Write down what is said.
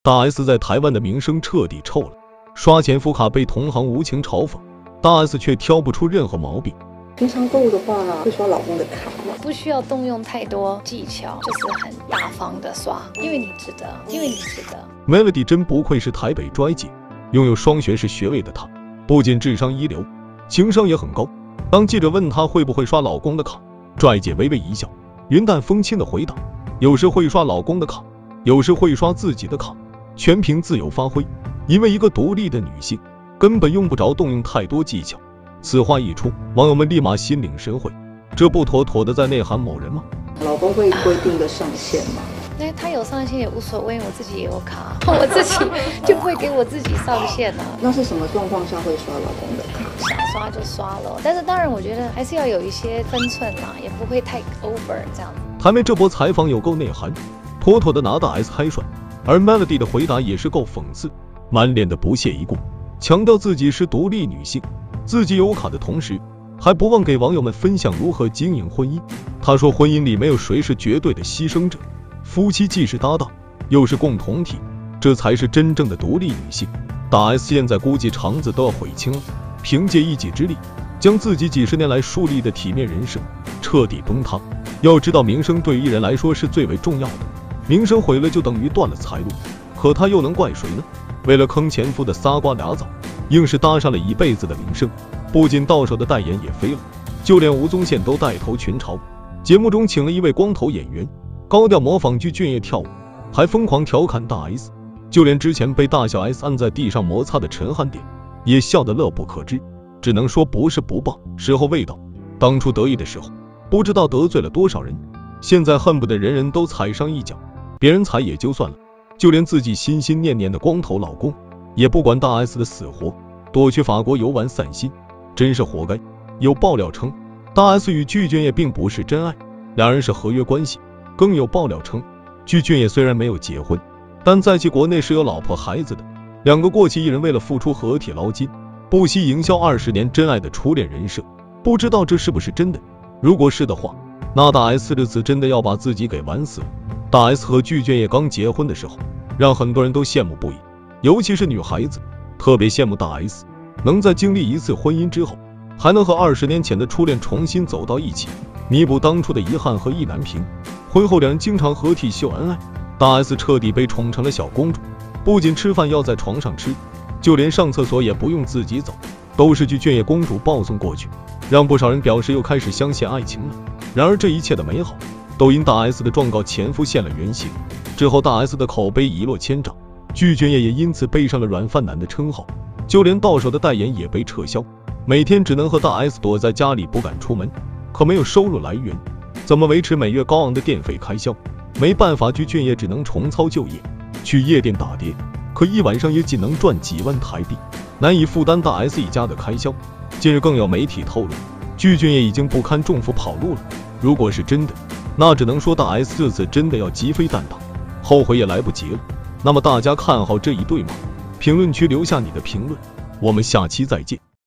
大 S 在台湾的名声彻底臭了，刷钱付卡被同行无情嘲讽，大 S 却挑不出任何毛病。 平常购物的话，会刷老公的卡吗？ 不需要动用太多技巧，就是很大方的刷，因为你值得，因为你值得。 Melody 真不愧是台北专姐，拥有双学士学位的她，不仅智商一流，情商也很高。当记者问她会不会刷老公的卡，拽姐微微一笑，云淡风轻的回答：有时会刷老公的卡，有时会刷自己的卡，全凭自由发挥。因为一个独立的女性，根本用不着动用太多技巧。此话一出，网友们立马心领神会，这不妥妥的在内涵某人吗？ 老公会规定的上限吗？ 那他有上限也无所谓，我自己也有卡，我自己就不会给我自己上限啊。 那是什么状况下会刷老公的卡？ 想刷就刷了，但是当然我觉得还是要有一些分寸啦，也不会太 over 这样。 台妹这波采访有够内涵，妥妥的拿大 S 开涮，而 Melody 的回答也是够讽刺，满脸的不屑一顾，强调自己是独立女性，自己有卡的同时，还不忘给网友们分享如何经营婚姻。他说婚姻里没有谁是绝对的牺牲者，夫妻既是搭档，又是共同体，这才是真正的独立女性。大 S 现在估计肠子都要悔青了，凭借一己之力，将自己几十年来树立的体面人设彻底崩塌。要知道名声对于艺人来说是最为重要的，名声毁了就等于断了财路，可他又能怪谁呢？为了坑前夫的仨瓜俩枣，硬是搭上了一辈子的名声，不仅到手的代言也飞了，就连吴宗宪都带头群嘲。节目中请了一位光头演员，高调模仿具俊晔跳舞，还疯狂调侃大 S， 就连之前被大小 S 按在地上摩擦的陈汉典也笑得乐不可支。只能说不是不报，时候未到。当初得意的时候，不知道得罪了多少人，现在恨不得人人都踩上一脚。别人踩也就算了，就连自己心心念念的光头老公也不管大 S 的死活，躲去法国游玩散心，真是活该。有爆料称大 S 与具俊晔并不是真爱，两人是合约关系。更有爆料称具俊晔虽然没有结婚，但在其国内是有老婆孩子的，两个过气艺人为了付出合体捞金，不惜营销20年真爱的初恋人设。不知道这是不是真的，如果是的话，那大 S 这次真的要把自己给玩死了。大 S 和具俊晔刚结婚的时候，让很多人都羡慕不已，尤其是女孩子，特别羡慕大 S 能在经历一次婚姻之后，还能和20年前的初恋重新走到一起，弥补当初的遗憾和意难平。婚后两人经常合体秀恩爱，大 S 彻底被宠成了小公主，不仅吃饭要在床上吃，就连上厕所也不用自己走，都是具俊晔公主抱送过去，让不少人表示又开始相信爱情了。然而这一切的美好都因大 S 的状告前夫现了原形，之后大 S 的口碑一落千丈，具俊晔也因此背上了软饭男的称号，就连到手的代言也被撤销，每天只能和大 S 躲在家里不敢出门，可没有收入来源，怎么维持每月高昂的电费开销？没办法，具俊晔只能重操旧业，去夜店打碟，可一晚上也仅能赚几万台币，难以负担大 S 一家的开销。近日更有媒体透露，具俊晔已经不堪重负跑路了。如果是真的，那只能说大 S 这次真的要鸡飞蛋打，后悔也来不及了。那么大家看好这一对吗？评论区留下你的评论，我们下期再见。